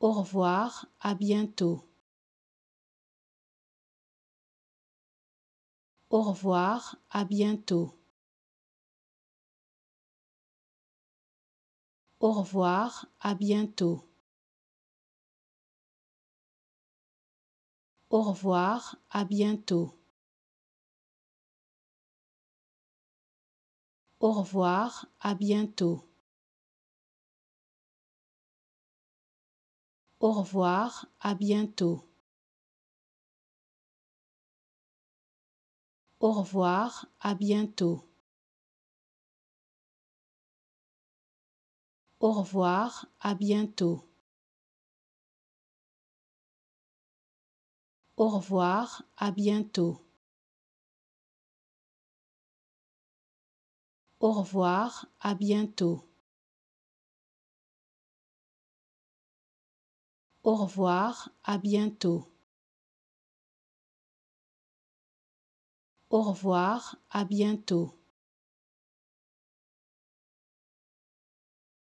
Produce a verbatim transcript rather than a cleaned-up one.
Au revoir, à bientôt. Au revoir, à bientôt. Au revoir, à bientôt. Au revoir, à bientôt. Au revoir, à bientôt. Au revoir, à bientôt. Au revoir, à bientôt. Au revoir, à bientôt. Au revoir, à bientôt. Au revoir, à bientôt. Au revoir, à bientôt. Au revoir, à bientôt.